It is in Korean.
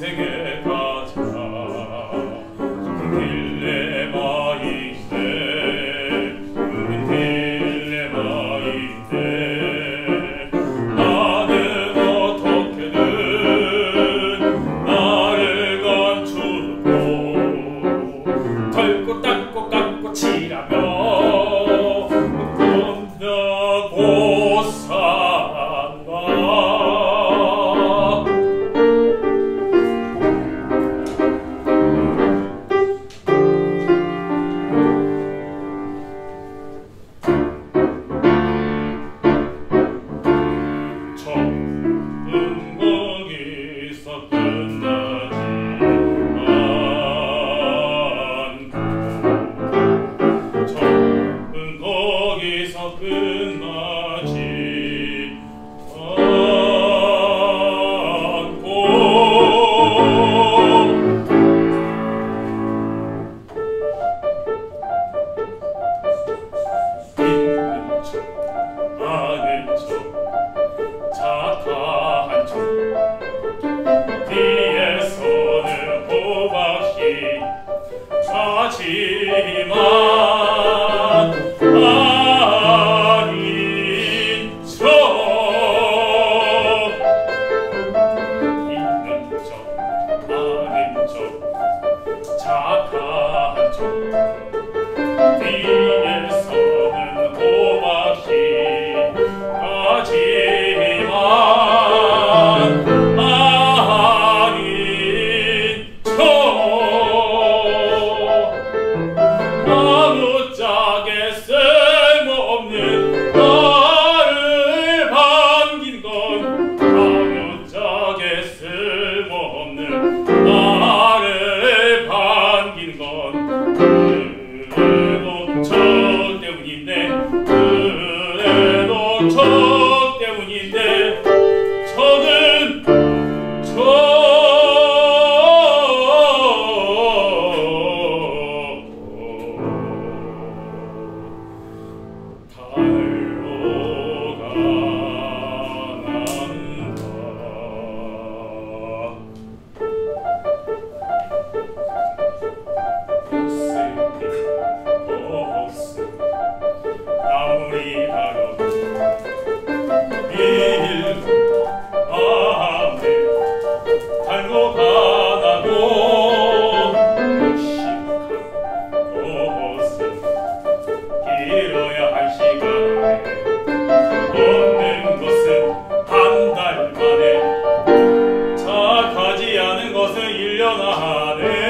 세계 가자. 딜레마인데 우린 딜레마인데 나는 어떻게든 나를 감추고 덜고 닦고 깎고 칠하며 끝나고 산다. 거기서 끝나지 않고 처음은 거기서 끝나지 않고 있는 척 아는 척 착한 척 뒤에서는 호박씨 하지만 아닌 척 있는 척 아는 척 착한 척 뒤에서는 호박씨 하지만 아닌 척 아무짝에 쓸모없는 나를 반긴 건 아무짝에 쓸모없는 나를 반긴 건 그래도 저 때문인데 그래도 저 때문인데 저는 달로 가난다. 복스 아무리 다뤄도 밀고 밤에 달로 가나고 무식한 것은 길어야 한 시간에 없는 것은 한 달 만에 착하지 않은 것은 1년 안에